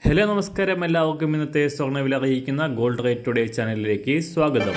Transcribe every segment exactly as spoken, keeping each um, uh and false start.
Hello നമസ്കാരം, എല്ലാവർക്കും ഇന്നത്തെ സ്വർണ്ണവില അറിയിക്കുന്ന ഗോൾഡ് റേറ്റ് ടുഡേ ചാനലിലേക്ക് സ്വാഗതം.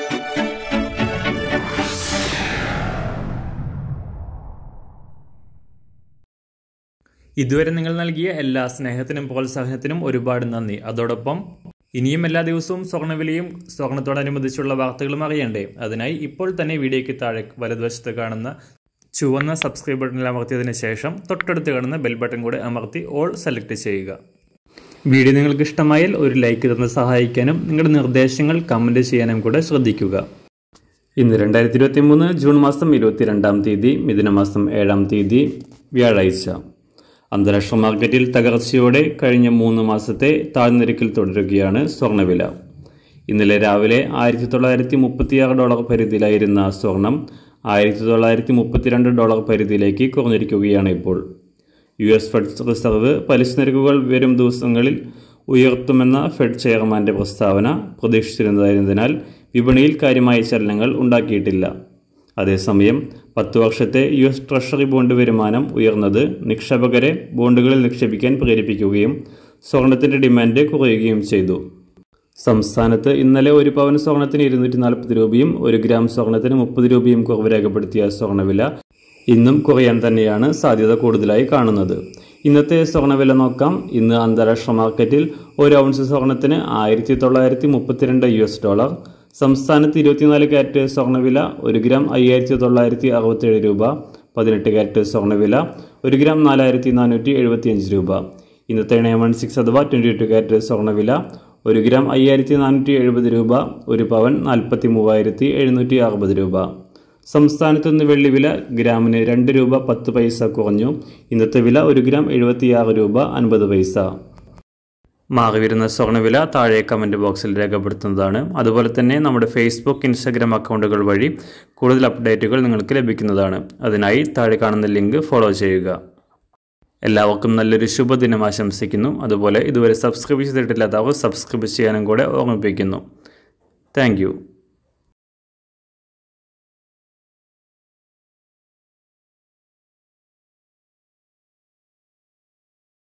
ഇതുവരെ നിങ്ങൾ നൽകിയ എല്ലാ സ്നേഹത്തിനും പ്രോത്സാഹനത്തിനും ഒരുപാട് നന്ദി. അതോടൊപ്പം ഇനിയും എല്ലാ ദിവസവും സ്വർണ്ണവിലയും സ്വർണ്ണത്തോടനുബന്ധിച്ചുള്ള വാർത്തകളും അറിയണ്ടേ? അതിനായി ഇപ്പോൾ തന്നെ വീഡിയോയ്ക്ക് താഴെ വലതുവശത്ത് കാണുന്ന ചുവന്ന സബ്സ്ക്രൈബ് ബട്ടണിൽ അമർത്തിയതിനു ശേഷം തൊട്ടടുത്ത് കാണുന്ന ബെൽ ബട്ടൺ കൂടെ അമർത്തി ഓൾ സെലക്ട് ചെയ്യുക. വീഡിയോ നിങ്ങൾക്ക് ഇഷ്ടമായാൽ ഒരു ലൈക്ക് തന്ന് സഹായിക്കാനും നിങ്ങളുടെ നിർദ്ദേശങ്ങൾ കമൻറ്റ് ചെയ്യാനും കൂടെ ശ്രദ്ധിക്കുക. ഇന്ന് രണ്ടായിരത്തി ഇരുപത്തി മൂന്ന് ജൂൺ മാസം ഇരുപത്തിരണ്ടാം തീയതി മിഥുനമാസം ഏഴാം തീയതി വ്യാഴാഴ്ച. അന്താരാഷ്ട്ര മാർക്കറ്റിൽ തകർച്ചയോടെ കഴിഞ്ഞ മൂന്ന് മാസത്തെ താഴ്നിരക്കിൽ തുടരുകയാണ് സ്വർണ്ണവില. ഇന്നലെ രാവിലെ ആയിരത്തി തൊള്ളായിരത്തി മുപ്പത്തിയാറ് ഡോളർ പരിധിയിലായിരുന്ന സ്വർണം ആയിരത്തി തൊള്ളായിരത്തി മുപ്പത്തിരണ്ട് ഡോളർ പരിധിയിലേക്ക് കുറഞ്ഞിരിക്കുകയാണ് ഇപ്പോൾ. യു എസ് ഫെഡ് റിസർവ് പലിശ നിരക്കുകൾ വരും ദിവസങ്ങളിൽ ഉയർത്തുമെന്ന ഫെഡ് ചെയർമാൻ്റെ പ്രസ്താവന പ്രതീക്ഷിച്ചിരുന്നതായതിനാൽ വിപണിയിൽ കാര്യമായ ചലനങ്ങൾ ഉണ്ടാക്കിയിട്ടില്ല. അതേസമയം പത്ത് വർഷത്തെ യു എസ് ട്രഷറി ബോണ്ട് വരുമാനം ഉയർന്നത് നിക്ഷേപകരെ ബോണ്ടുകളിൽ നിക്ഷേപിക്കാൻ പ്രേരിപ്പിക്കുകയും സ്വർണത്തിൻ്റെ ഡിമാൻഡ് കുറയുകയും ചെയ്തു. സംസ്ഥാനത്ത് ഇന്നലെ ഒരു പവൻ സ്വർണത്തിന് ഇരുന്നൂറ്റി നാൽപ്പത് രൂപയും ഒരു ഗ്രാം സ്വർണത്തിന് മുപ്പത് രൂപയും കുറവ് രേഖപ്പെടുത്തിയ സ്വർണ്ണവില ഇന്നും കുറയാൻ തന്നെയാണ് സാധ്യത കൂടുതലായി കാണുന്നത്. ഇന്നത്തെ സ്വർണ്ണവില നോക്കാം. ഇന്ന് അന്താരാഷ്ട്ര മാർക്കറ്റിൽ ഒരു ഔൺസ് സ്വർണത്തിന് ആയിരത്തി തൊള്ളായിരത്തി മുപ്പത്തിരണ്ട് യു എസ് ഡോളർ. സംസ്ഥാനത്ത് ഇരുപത്തിനാല് ക്യാരറ്റ് സ്വർണ്ണവില ഒരു ഗ്രാം അയ്യായിരത്തി തൊള്ളായിരത്തി അറുപത്തേഴ് രൂപ. പതിനെട്ട് ക്യാരറ്റ് സ്വർണ്ണവില ഒരു ഗ്രാം നാലായിരത്തി നാനൂറ്റി എഴുപത്തി അഞ്ച് രൂപ. ഇന്നത്തെ നയൻ വൺ സിക്സ് അഥവാ ട്വൻറ്റി ടു ക്യാരറ്റ് സ്വർണ്ണവില ഒരു ഗ്രാം അയ്യായിരത്തി നാനൂറ്റി എഴുപത് രൂപ. ഒരു പവൻ നാൽപ്പത്തി മൂവായിരത്തി എഴുന്നൂറ്റി അറുപത് രൂപ. സംസ്ഥാനത്ത് നിന്ന് വെള്ളിവില ഗ്രാമിന് രണ്ട് രൂപ പത്ത് പൈസ കുറഞ്ഞു. ഇന്നത്തെ വില ഒരു ഗ്രാം എഴുപത്തിയാറ് രൂപ അൻപത് പൈസ. മാറി വരുന്ന സ്വർണ്ണവില താഴെ കമൻറ്റ് ബോക്സിൽ രേഖപ്പെടുത്തുന്നതാണ്. അതുപോലെ തന്നെ നമ്മുടെ ഫേസ്ബുക്ക്, ഇൻസ്റ്റാഗ്രാം അക്കൗണ്ടുകൾ വഴി കൂടുതൽ അപ്ഡേറ്റുകൾ നിങ്ങൾക്ക് ലഭിക്കുന്നതാണ്. അതിനായി താഴെ കാണുന്ന ലിങ്ക് ഫോളോ ചെയ്യുക. എല്ലാവർക്കും നല്ലൊരു ശുഭദിനം ആശംസിക്കുന്നു. അതുപോലെ ഇതുവരെ സബ്സ്ക്രൈബ് ചെയ്തിട്ടില്ലാത്തവർ സബ്സ്ക്രൈബ് ചെയ്യാനും കൂടെ ഓർമ്മിപ്പിക്കുന്നു. Thank U.